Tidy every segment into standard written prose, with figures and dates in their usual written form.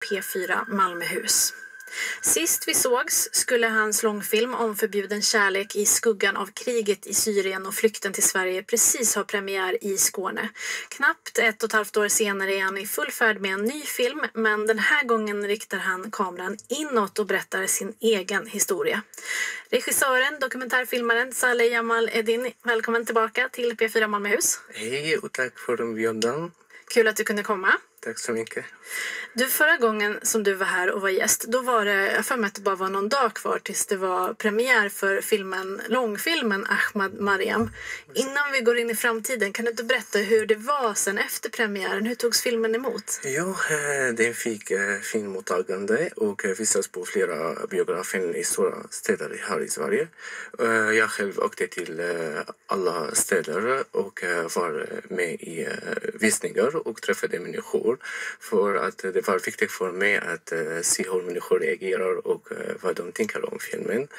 P4 Malmöhus. Sist vi sågs skulle hans långfilm om förbjuden kärlek i skuggan av kriget i Syrien och flykten till Sverige precis ha premiär i Skåne. Knappt 1,5 år senare är han i full färd med en ny film, men den här gången riktar han kameran inåt och berättar sin egen historia. Regissören, dokumentärfilmaren Saleh Jamal Eddin, välkommen tillbaka till P4 Malmöhus. Hej och tack för inbjudan. Kul att du kunde komma. Tack så mycket. Du, förra gången som du var här och var gäst, då var det, jag för mig att det bara var någon dag kvar tills det var premiär för långfilmen Ahmad Mariam. Innan vi går in i framtiden, kan du inte berätta hur det var sen efter premiären? Hur togs filmen emot? Jo, den fick fin mottagande och visas på flera biografer i stora städer här i Sverige. Jag själv åkte till alla städer och var med i visningar och träffade människor. För att det var viktigt för mig att se hur människor reagerar och vad de tänker om filmen.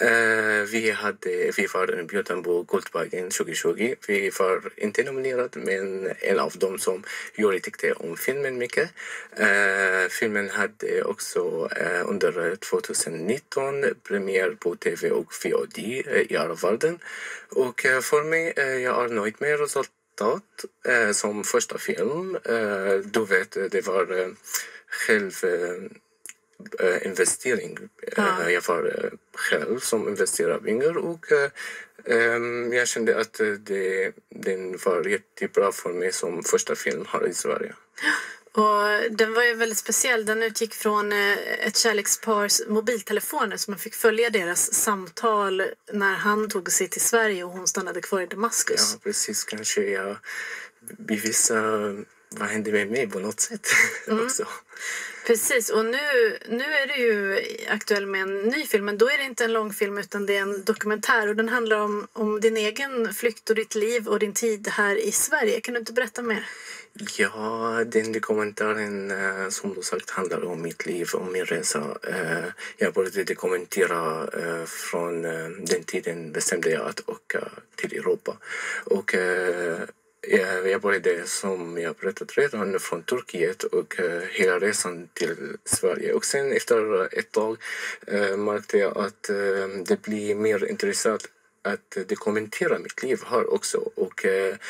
Vi var inbjudna på Guldbaggen 2020. Vi var inte nominerade, men en av dem som jag tyckte om filmen mycket. Filmen hade också under 2019 premiär på TV och VOD i hela världen. Och för mig, jag är nöjd med resultatet. Som första film. Du vet, det var själv investering. Jag var själv som investerade pengar och jag kände att den var jättebra för mig som första film här i Sverige. Och den var ju väldigt speciell. Den utgick från ett kärlekspars mobiltelefoner, så man fick följa deras samtal när han tog sig till Sverige och hon stannade kvar i Damaskus. Ja, precis. Kanske jag bevisar vad hände med mig på något sätt också. Precis, och nu är du ju aktuell med en ny film, men då är det inte en långfilm utan det är en dokumentär och den handlar om din egen flykt och ditt liv och din tid här i Sverige. Kan du inte berätta mer? Ja, den dokumentären som du sagt handlar om mitt liv och min resa. Jag började dokumentera från den tiden bestämde jag att åka till Europa. Och jag började, som jag berättat redan, från Turkiet och hela resan till Sverige. Och sen efter ett tag märkte jag att det blir mer intressant att dokumentera mitt liv här också. Och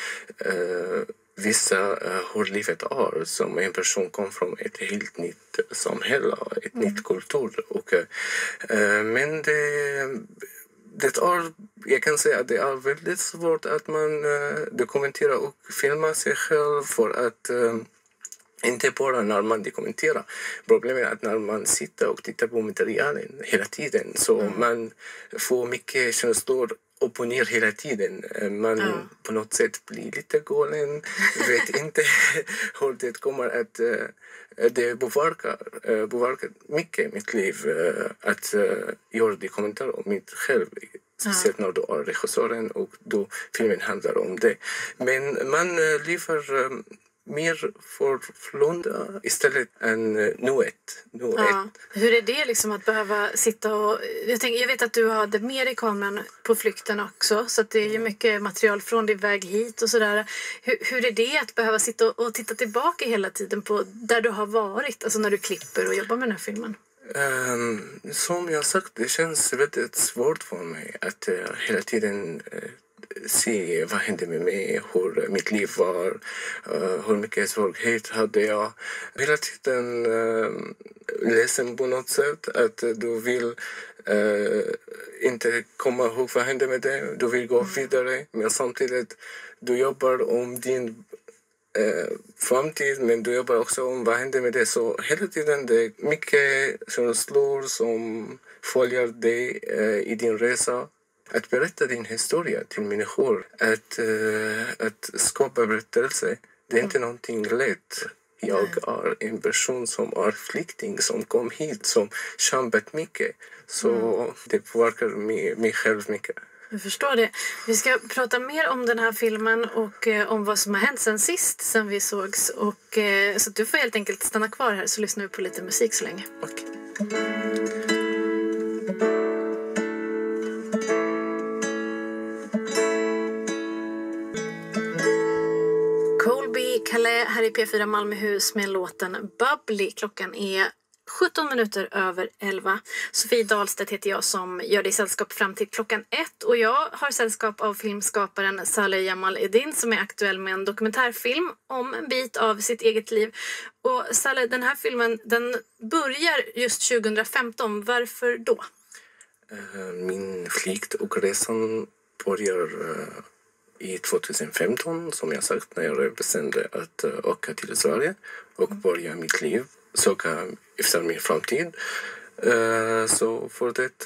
visa hur livet är som en person kom från ett helt nytt samhälle, ett nytt kultur. Och, men det är, jag kan säga att det är väldigt svårt att man dokumenterar och filmar sig själv för att inte bara när man dokumenterar. Problemet är att när man sitter och tittar på materialen hela tiden så man får mycket känslor upp och ner hela tiden. Man på något sätt blir lite galen. Vet inte hur det kommer att det påverkar mycket mitt liv att göra det kommentarer om mitt själv. Speciellt när du är regissören och då filmen handlar om det. Men man lever mer förflunda istället än nuet. Hur är det liksom att behöva sitta och... Jag vet att du hade med dig kameran på flykten också, så att det är ju mycket material från din väg hit och sådär. Hur är det att behöva sitta och titta tillbaka hela tiden på där du har varit, alltså när du klipper och jobbar med den här filmen? Som jag sagt, det känns väldigt svårt för mig att hela tiden se vad hände med mig, hur mitt liv var, hur mycket svårighet hade jag. Hela tiden ledsen på något sätt att du vill inte komma ihåg vad hände med dig, du vill gå vidare, men samtidigt du jobbar om din framtid, men du jobbar också om vad händer med det. Så hela tiden det är mycket känslor som följer dig i din resa. Att berätta din historia till människor, att skapa berättelse, det är inte någonting lätt. Jag är en person som är flykting, som kom hit, som kämpat mycket. Så det påverkar mig själv mycket. Jag förstår det. Vi ska prata mer om den här filmen och om vad som har hänt sen vi sågs. Och, så du får helt enkelt stanna kvar här så lyssnar vi på lite musik så länge. Okay. Colby Calais här i P4 Malmöhus med låten Bubbly. Klockan är 17 minuter över 11. Sofie Dahlstedt heter jag som gör dig sällskap fram till klockan 1. Och jag har sällskap av filmskaparen Saleh Jamal Eddin som är aktuell med en dokumentärfilm om en bit av sitt eget liv. Och Saleh, den här filmen den börjar just 2015. Varför då? Min flykt och resan börjar i 2015, som jag sagt, när jag bestämde att åka till Sverige och börja mitt liv, söka efter min framtid. Så för det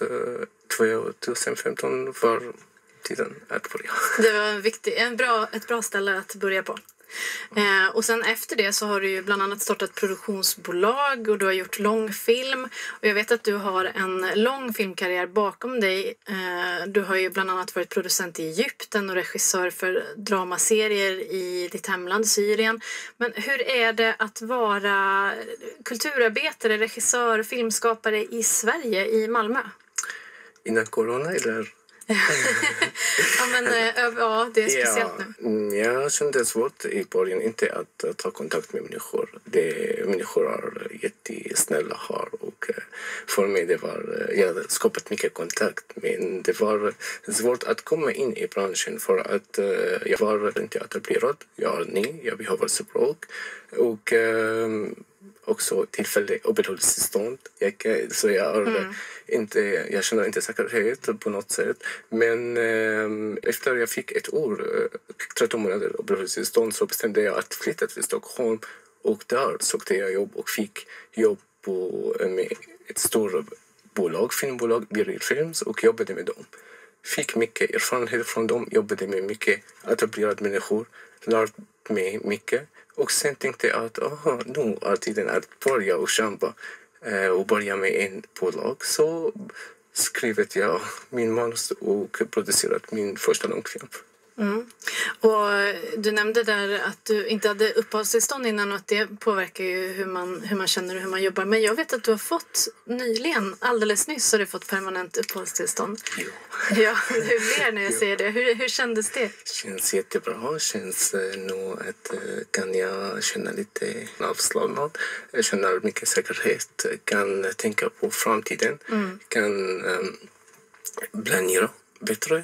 2015 var tiden att börja. Det var ett bra ställe att börja på. Och sen efter det så har du ju bland annat startat produktionsbolag och du har gjort långfilm. Och jag vet att du har en lång filmkarriär bakom dig. Du har ju bland annat varit producent i Egypten och regissör för dramaserier i ditt hemland Syrien. Men hur är det att vara kulturarbetare, regissör, filmskapare i Sverige, i Malmö? Innan corona eller? Ja, det är speciellt nu. Jag kände det svårt i början inte att ta kontakt med människor. Människor är jättesnälla här och för mig jag hade skapat mycket kontakt, men det var svårt att komma in i branschen för att jag var inte etablerad, jag är ny, jag behöver språk och också tillfällig uppehållstillstånd. Så jag känner inte säkerhet på något sätt. Men efter jag fick 13 månader uppehållstillstånd, så bestämde jag att flytta till Stockholm. Och där sökte jag jobb och fick jobb med ett stort bolag, filmbolag, Birger Films, och jobbade med dem. Fick mycket erfarenhet från dem, jobbade med mycket etablerade människor, lärt mig mycket. Och sen tänkte jag att nu är tiden att börja och kämpa och börja med en bolag. Så skrev jag min manus och producerat min första långfilm. Och du nämnde där att du inte hade uppehållstillstånd innan och att det påverkar ju hur man känner och hur man jobbar. Men jag vet att du har fått alldeles nyss har du fått permanent uppehållstillstånd. Jo. Ja, du ler när jag säger det. Hur kändes det? Känns jättebra. Känns nu att kan jag känna lite avslappnad. Jag känner mycket säkerhet. Kan tänka på framtiden. Kan planera bättre.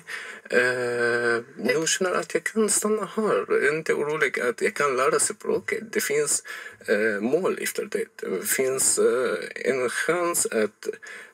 Nu känner jag att jag kan stanna här. Jag är inte orolig att jag kan lära sig språket. Det finns mål efter det. Det finns en chans att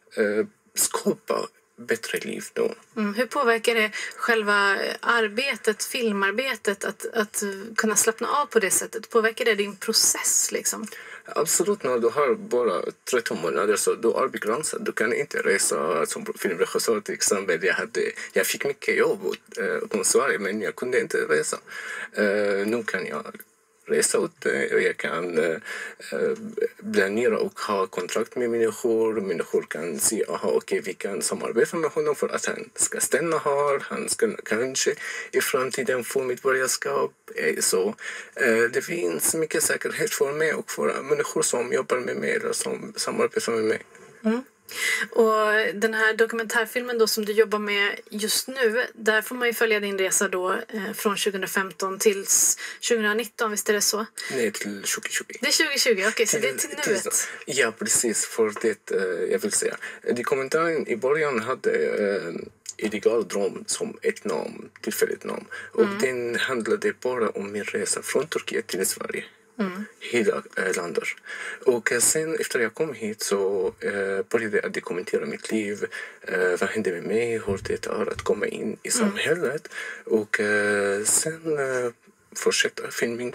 skapa bättre liv då. Hur påverkar det själva arbetet, filmarbetet, att kunna slappna av på det sättet? Påverkar det din process liksom? Absolut, när du har bara 13 månader så du är begränsad. Du kan inte resa som filmregissör till exempel. Jag fick mycket jobb från Sverige, men jag kunde inte resa. Nu kan jag resa ut och jag kan planera och ha kontrakt med människor. Människor kan säga okej, vi kan samarbeta med honom för att han ska stanna här. Han ska kanske i framtiden få medborgarskap. Så det finns mycket säkerhet för mig och för människor som jobbar med mig eller som samarbetar med mig. Och den här dokumentärfilmen då som du jobbar med just nu, där får man ju följa din resa då från 2015 till 2019, visst är det så? Nej, till 2020. Det är 2020, okej, så det är till nuet. Ja, precis, för det jag vill säga. Dokumentären i början hade Illegal dröm som ett namn, tillfälligt namn. Och den handlade bara om min resa från Turkiet till Sverige. Hela landet. Och sen efter jag kom hit så började jag dokumentera mitt liv. Vad hände med mig? Hur det är att komma in i samhället. Och sen fortsätta filming.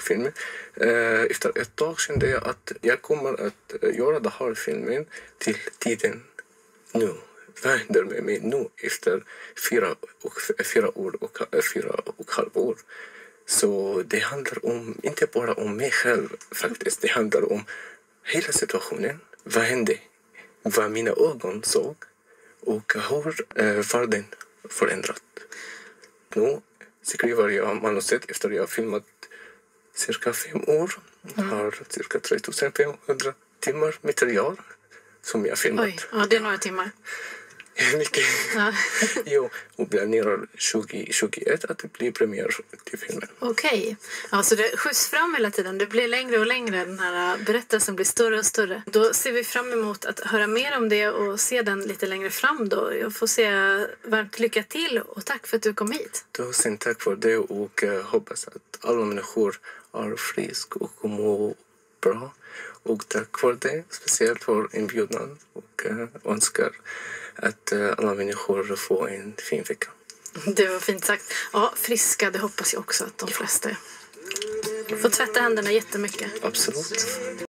Efter ett tag kände jag att jag kommer att göra den här filmen till tiden nu. Vad händer med mig nu efter 4 år och 4,5 år? Så det handlar inte bara om mig själv faktiskt. Det handlar om hela situationen. Vad hände? Vad mina ögon såg. Och hur världen förändrat. Nu skriver jag manuset efter jag har filmat cirka 5 år. Har cirka 3500 timmar material som jag filmat. Oj, ja, det är några timmar. Mycket. Ja. Jo, och planerar 2021 att det blir premiär till filmen. Okej. Ja, så det skjuts fram hela tiden. Det blir längre och längre. Den här berättelsen blir större och större. Då ser vi fram emot att höra mer om det och se den lite längre fram då. Jag får säga varmt lycka till och tack för att du kom hit. Tusen tack för det och hoppas att alla människor är friska och mår bra. Och tack för det, speciellt för inbjudan och önskar att alla människor får en fin vecka. Det var fint sagt. Ja, friska, det hoppas jag också att de flesta är. Får tvätta händerna jättemycket. Absolut.